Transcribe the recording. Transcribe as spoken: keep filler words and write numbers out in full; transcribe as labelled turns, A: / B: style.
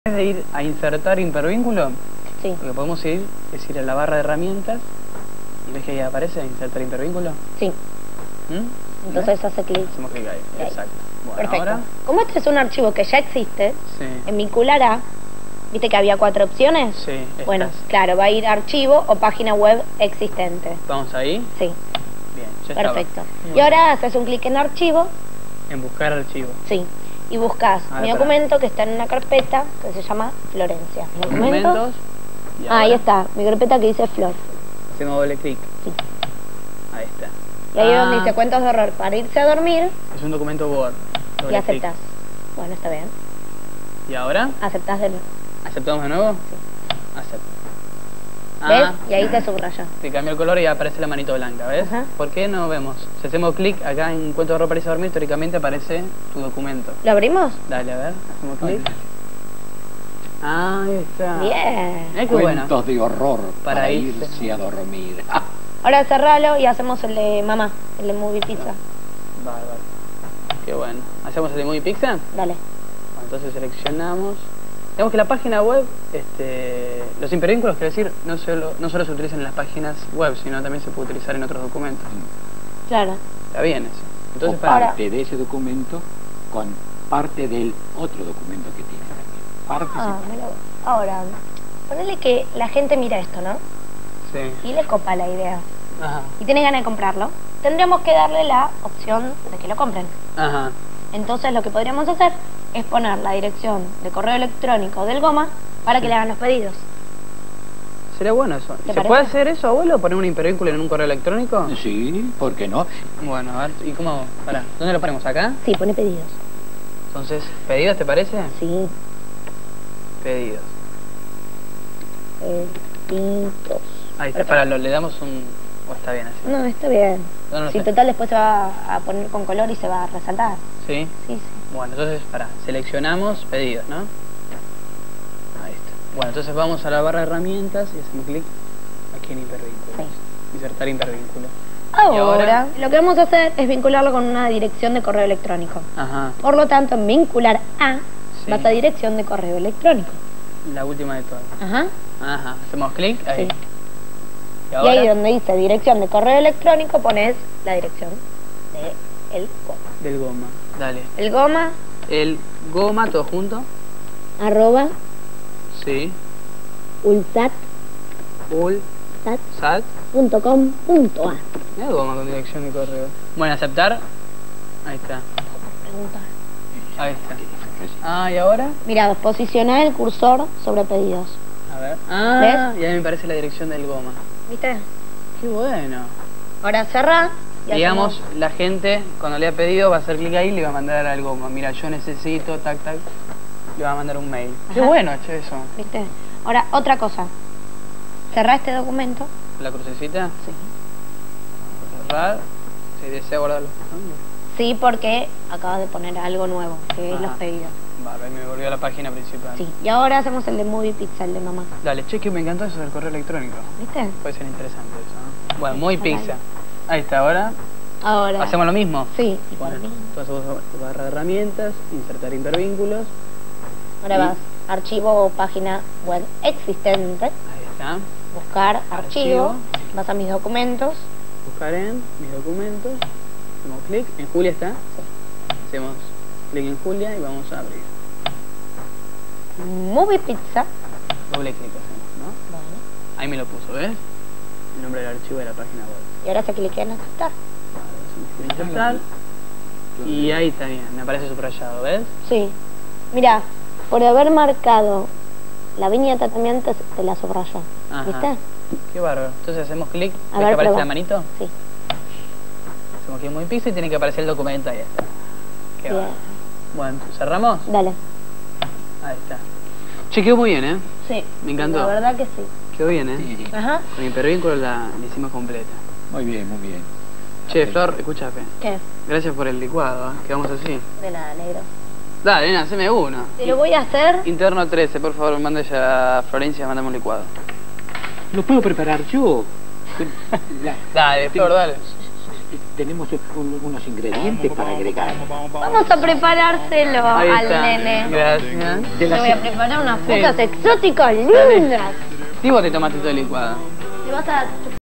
A: De ir a insertar hipervínculo,
B: sí.
A: Lo que podemos ir es ir a la barra de herramientas y ves que ahí aparece insertar hipervínculo.
B: Sí.
A: ¿Mm?
B: Entonces ¿ves? Hace clic.
A: Hacemos clic ahí,
B: ahí.
A: Exacto. Bueno,
B: perfecto.
A: Ahora...
B: Como este es un archivo que ya existe,
A: sí.
B: En vincular a, ¿viste que había cuatro opciones?
A: Sí. Estas.
B: Bueno, claro, va a ir archivo o página web existente.
A: ¿Vamos ahí?
B: Sí.
A: Bien, ya
B: perfecto.
A: Estaba.
B: Y ahora haces un clic en archivo.
A: En buscar archivo.
B: Sí. Y buscas
A: ver,
B: mi
A: para.
B: documento que está en una carpeta que se llama Florencia.
A: Documentos.
B: Documentos. Ah, ahí está, mi carpeta que dice Flor.
A: Hacemos doble clic.
B: Sí.
A: Ahí está.
B: Y ahí es
A: ah.
B: donde dice cuentos de horror para irse a dormir.
A: Es un documento Word. Doble
B: y aceptas.
A: Clic.
B: Bueno, está bien.
A: ¿Y ahora?
B: Aceptas de nuevo.
A: ¿Aceptamos de nuevo?
B: Sí.
A: Acepto.
B: ¿Ves?
A: Ah,
B: y ahí te subraya.
A: te cambia el color y aparece la manito blanca, ¿ves?
B: Ajá.
A: ¿Por qué no vemos? Si hacemos clic acá en Cuento de horror para irse a dormir, teóricamente aparece tu documento.
B: ¿Lo abrimos?
A: Dale, a ver, hacemos clic. Ah, ahí está.
B: Bien.
A: Mirá qué bueno.
C: Cuentos de horror
A: Para
C: para,
A: irse.
C: irse a dormir. Ah,
B: Ahora cerralo y hacemos el de mamá, el de Movie Pizza.
A: Bárbaro. Qué bueno. ¿Hacemos el de Movie Pizza?
B: Dale.
A: Bueno, entonces seleccionamos. Digamos que la página web, este, los hipervínculos, quiero decir, no solo, no solo se utilizan en las páginas web, sino también se puede utilizar en otros documentos.
B: Claro.
A: Está bien eso. Entonces,
C: o
A: para...
C: parte de ese documento con parte del otro documento que tiene también. Parte
B: Ah,
C: separada.
B: mira. Ahora, ponele que la gente mira esto, ¿no?
A: Sí.
B: Y le copa la idea.
A: Ajá.
B: Y tiene ganas de comprarlo. Tendríamos que darle la opción de que lo compren.
A: Ajá.
B: Entonces lo que podríamos hacer es poner la dirección de correo electrónico del Goma para que le hagan los pedidos.
A: Sería bueno eso.
B: ¿Te
A: ¿Se
B: parece?
A: puede hacer eso, abuelo? ¿Poner un hipervínculo en un correo electrónico?
C: Sí, ¿por qué no?
A: Bueno, a ver, ¿y cómo? Pará, ¿dónde lo ponemos? ¿Acá?
B: Sí, pone pedidos.
A: Entonces, ¿pedidos te parece?
B: Sí,
A: Pedidos.
B: pedidos.
A: Ahí está, pará, lo- le damos un... ¿O está bien así?
B: No, está bien.
A: No, no
B: Si
A: sé.
B: total después se va a poner con color y se va a resaltar.
A: ¿Sí?
B: Sí, sí.
A: Bueno, entonces, pará, seleccionamos pedidos, ¿no? Ahí está. Bueno, entonces vamos a la barra de herramientas y hacemos clic aquí en hipervínculo.
B: Sí.
A: Insertar hipervínculo.
B: Ahora,
A: ¿Y ahora?
B: lo que vamos a hacer es vincularlo con una dirección de correo electrónico.
A: Ajá.
B: Por lo tanto, en vincular a,
A: Sí.
B: vas a dirección de correo electrónico.
A: La última de todas.
B: Ajá.
A: Ajá. Hacemos clic ahí.
B: Sí.
A: ¿Y
B: Y
A: ahora?
B: ahí donde dice dirección de correo electrónico pones la dirección de el Goma.
A: Del goma. Dale.
B: El Goma,
A: El goma, todo junto.
B: arroba,
A: Sí.
B: ulsat,
A: Ul.
B: sat,
A: Sat.
B: punto com, punto a.
A: Mira goma con dirección de correo. Bueno, aceptar. Ahí está.
B: Preguntar.
A: Ahí está. Ah, ¿y ahora?
B: Mira, posiciona el cursor sobre pedidos.
A: A ver. Ah, y ahí me parece la dirección del goma.
B: ¿Viste?
A: Qué bueno.
B: Ahora cerrá. y
A: Digamos,
B: hacemos-
A: la gente cuando le ha pedido va a hacer clic ahí y le va a mandar al goma. Mira, yo necesito, tac, tac. Le va a mandar un mail. Qué
B: Ajá.
A: bueno, che, eso.
B: ¿Viste? Ahora, otra cosa. Cerrá este documento.
A: La crucecita.
B: Sí.
A: Cerrar. Si desea guardar los cambios.
B: Sí, porque acabas de poner algo nuevo, que es
A: Ajá.
B: los pedidos.
A: Vale, me volvió a la página principal.
B: Sí. Y ahora hacemos el de Movie Pizza, el de mamá.
A: Dale, che, que me encantó eso del correo electrónico.
B: ¿Viste?
A: Puede ser interesante eso, ¿no? Bueno, muy
B: Dale.
A: pizza. Ahí está, ahora.
B: Ahora.
A: ¿Hacemos lo mismo?
B: Sí.
A: Bueno, entonces vamos a barra de herramientas, insertar hipervínculos.
B: Ahora
A: y-
B: vas, archivo o página web existente,
A: Ahí está.
B: buscar archivo,
A: Archivo.
B: vas a mis documentos.
A: Buscar en mis documentos. Hacemos clic. En Julia está. Hacemos clic en Julia y vamos a abrir.
B: Movie Pizza.
A: Doble clic hacemos, ¿no?
B: Bueno.
A: Ahí me lo puso, ¿ves? El nombre del archivo de la página web.
B: Y ahora se cliquea en aceptar.
A: Vale, hacemos clic en insertar. Y ahí está bien, me aparece subrayado, ¿ves?
B: Sí. Mira, por haber marcado la viñeta también te, te la subrayó.
A: Ajá.
B: ¿Viste?
A: Qué bárbaro. Entonces hacemos clic. ¿Ves
B: A
A: que
B: ver,
A: aparece
B: prueba.
A: la manito?
B: Sí.
A: Hacemos clic en muy pizza y tiene que aparecer el documento. Ahí está. Qué
B: Bien.
A: bárbaro. Bueno, ¿cerramos?
B: Dale.
A: Ahí está. Che, quedó muy bien, ¿eh?
B: Sí.
A: Me encantó.
B: La verdad que sí.
A: Quedó bien, ¿eh?
C: Sí, sí.
B: Ajá.
A: Con hipervínculo la, la hicimos completa.
C: Muy bien, muy bien.
A: Che,
C: Ok.
A: Flor, escúchame.
B: ¿Qué?
A: Gracias por el licuado, ¿eh? Quedamos así.
B: De nada, negro.
A: Dale, nena, haceme uno.
B: Te lo voy a hacer.
A: Interno trece, por favor, mande ya a Florencia, mandame un licuado.
C: ¿Lo puedo preparar yo? La-
A: Dale, Flor, dale.
C: tenemos un- unos ingredientes para agregar.
B: Vamos a preparárselo
A: Ahí
B: al
A: está.
B: nene.
A: Gracias.
C: De
B: Le
C: la
B: voy a
C: ce-
B: preparar unas
A: Sí.
B: frutas exóticas lindas.
A: Tipo de tomatito licuado.
B: Le vas a